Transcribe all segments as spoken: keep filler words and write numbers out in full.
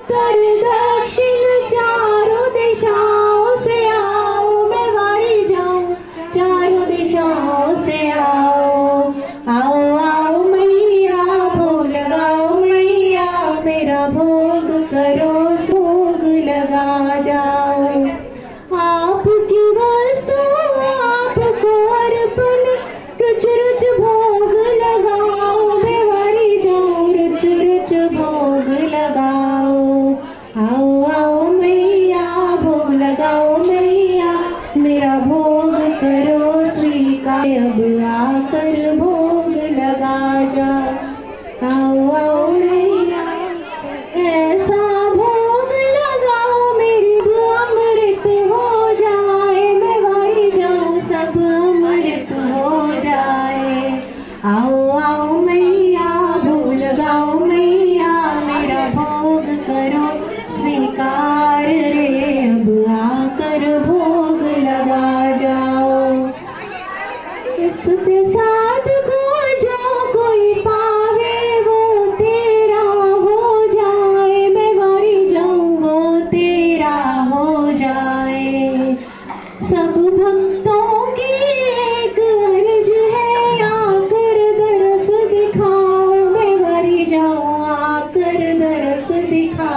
उत्तर दक्षिण चारों दिशाओं से आओ, मैं वारी जाऊं चारों दिशाओं से आओ। आओ आओ मैया भोग लगाओ, मैया मेरा भोग करो, भोग लगा जाओ। आपकी वस्तु आपको अर्पण, रुच रुच भोग लगाओ, मैं वारी जाऊं रुच रुच भोग लगाओ। आओ आओ मैया भोग लगाओ, मैया मेरा भोग करो स्वीकार, अब आकर भोग लगा जाओ। आओ आओ मैया ऐसा भोग लगाओ, मेरी अमृत हो जाए, मैं वारी जाऊं सब अमृत हो जाए। आओ आओ मैया भोग लगाओ, मैया मेरा भोग करो स्वीकार रे, अब आकर भोग लगा जाओ। इस प्रसाद को जो कोई पावे वो तेरा हो जाए, मैं वारी जाऊं वो तेरा हो जाए। सब भक्तों की एक अर्ज है, आकर दरस दिखाओ, मैं वारी जाऊं आकर दरस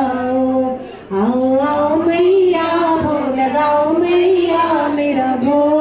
दिखाओ। आओ आओ मैया भोग लगाओ, मैया मेरा भोग